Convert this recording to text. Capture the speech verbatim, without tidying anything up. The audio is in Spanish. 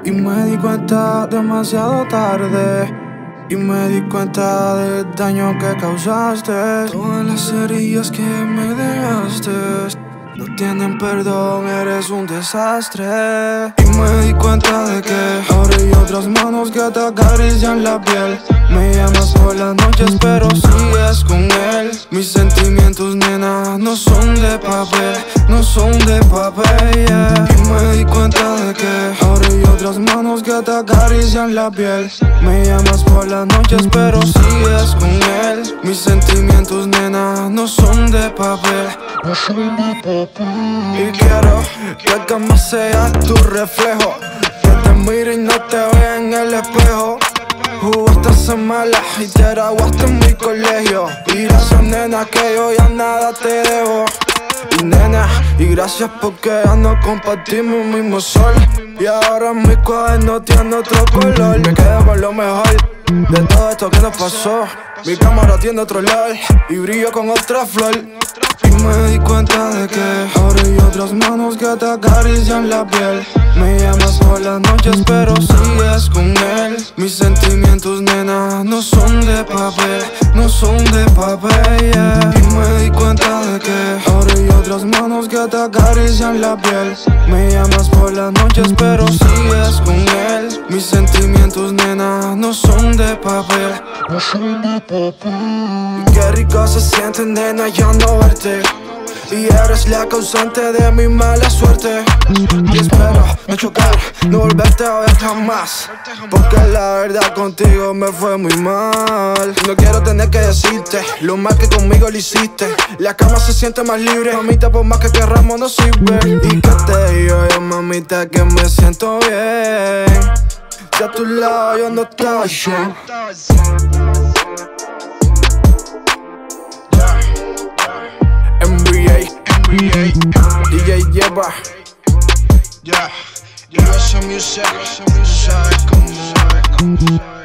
Y me di cuenta demasiado tarde. Y me di cuenta del daño que causaste. Todas las heridas que me dejaste no tienen perdón, eres un desastre. Y me di cuenta de que ahora hay otras manos que te acarician la piel. Me llamas por las noches pero sigues con él. Mis sentimientos, nena, no son de papel, no son de papel, yeah. Y me di cuenta de que ahora hay otras manos que te acarician la piel. Me llamas por las noches pero sigues con él. Mis sentimientos, nena, no son de papel, no son de papel. Y quiero que el cama sea tu reflejo, que te mire y no te vea en el espejo. Jugaste hace mala y te graduaste en mi colegio. Y gracias, nena, que yo ya nada te debo. Y nena, y gracias porque ya no compartimos un mismo sol. Y ahora mis cuadernos tienen otro color. Me quedo con lo mejor de todo esto que nos pasó. Mi cámara tiene otro olor y brillo con otra flor. Y me di cuenta de que ahora hay otras manos que te acarician la piel. Me llamas por las noches pero sigues con él. Mis sentimientos, nena, no son de papel, no son de papel, yeah. Y me di cuenta de que ahora hay otras manos que te acarician la piel. Me llamas por las noches pero sigues con él. Mis sentimientos, nena, no son de papel, no son de papel. Y qué rico se siente, nena, ya no verte. Y eres la causante de mi mala suerte. Y espero no chocar, no volverte a ver jamás, porque la verdad contigo me fue muy mal. No quiero tener que decirte lo mal que conmigo lo hiciste. La cama se siente más libre, mamita, por más que querramos no sirve. Y que te digo yo, mamita, que me siento bien. Ya a tu lado yo no estoy bien. N B A, D J Lleva, yeah, yeah, some music, some music, come on.